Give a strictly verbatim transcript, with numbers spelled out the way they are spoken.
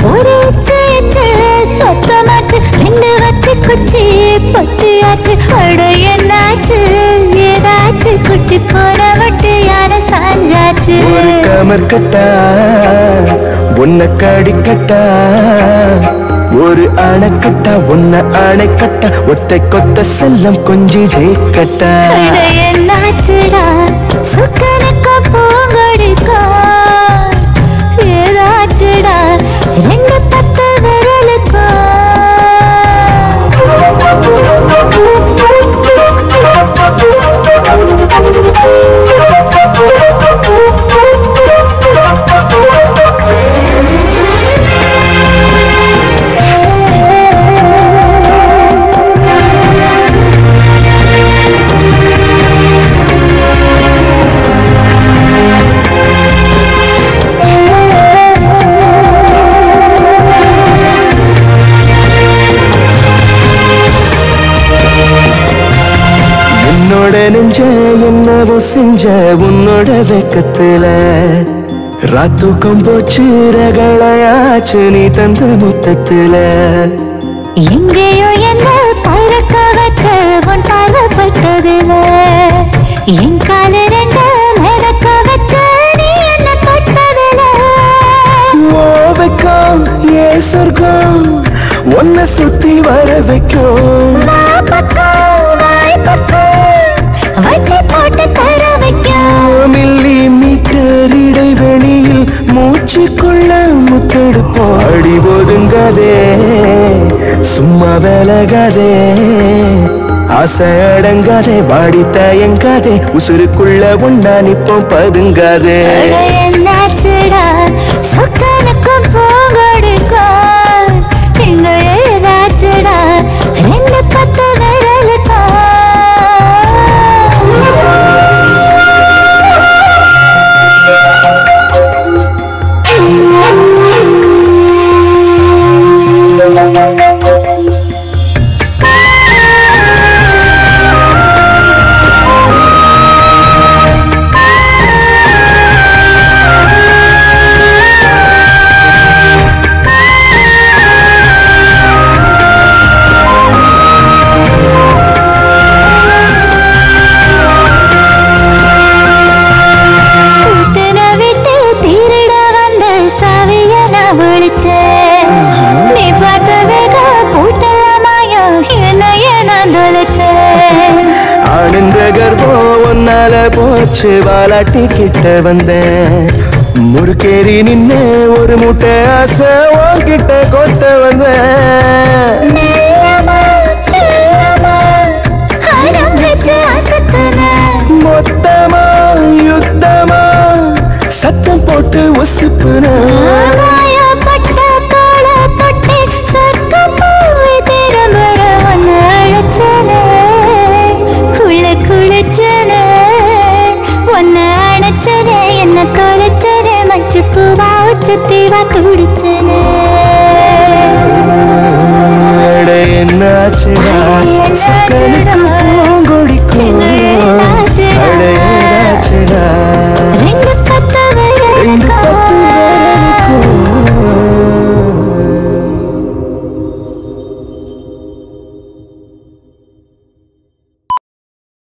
ஒரு சொத்தமாச்சு ரெண்டு வத்தி குச்சி பத்தியாச்சு அட என்னாச்சு ஏதாச்சு குட்டி போற வட்டு யார சாஞ்சாச்சு ஒரு கமர் கட்டா உன்னை கடிக்கட்டா ஒரு அணைக்கட்டா உன்னை அணைக்கட்டா ஒத்தை கொத்த செல்லம் கொஞ்சி ஜெயிக்கட்டா என்னாச்சுடா சுக்கனுக்கு பூங்கொடிக்கா ஏதாச்சுடா ரெண்டு பத்து விரலுக்கா என்னோட நெஞ்ச என்னவோ செஞ்ச உன்னோட வெக்கத்துல ராத்தூக்கம் போச்சு ரகளையாச்சு நீ தந்த முத்தத்துல எங்கேயோ என்ன பறக்க வச்ச உன் பார்வைப்பட்டதுல என் கால ரெண்ட மிதக்க வச்ச நீ என்ன தொட்டதுல ஓ வைக்கும் ஏ சொர்க்கம் உன்னை சுத்தி வர வைக்கும் மில்லி மீட்டர் இடைவெளியில் மூச்சுக்குள்ள முத்தெடுப்போம் அடி போதுங்காதே சும்மா விலகாதே ஆசை அடங்காதே வாடி தயங்காதே உசுருக்குள்ள உண்டா நிப்போம் பதுங்காதே என்னாச்சுடா சொக்கனுக்கும் போகடுக்கா இங்க ஏதாச்சுடா ரெண்டு பத்து விரலுக்கா போச்சு வாலாட்டி கிட்ட வந்தேன் முறுக்கேறி நின்னு ஒரு மூட்டை ஆசை உன்கிட்ட கொட்ட வந்தேன் மொத்தமா யுத்தமா சத்தம் போட்டு உசுப்புன என்ன தொலைச்சனே மச்சு பூவா உச்சத்தீவா குடிச்சனே என்னாச்சுடா சக்கனுக்கு